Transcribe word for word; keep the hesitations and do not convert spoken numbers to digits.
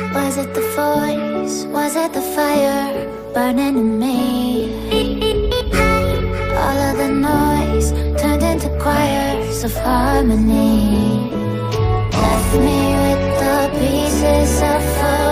Was it the voice? Was it the fire burning in me? All of the noise turned into choirs of harmony. Left me with the pieces of a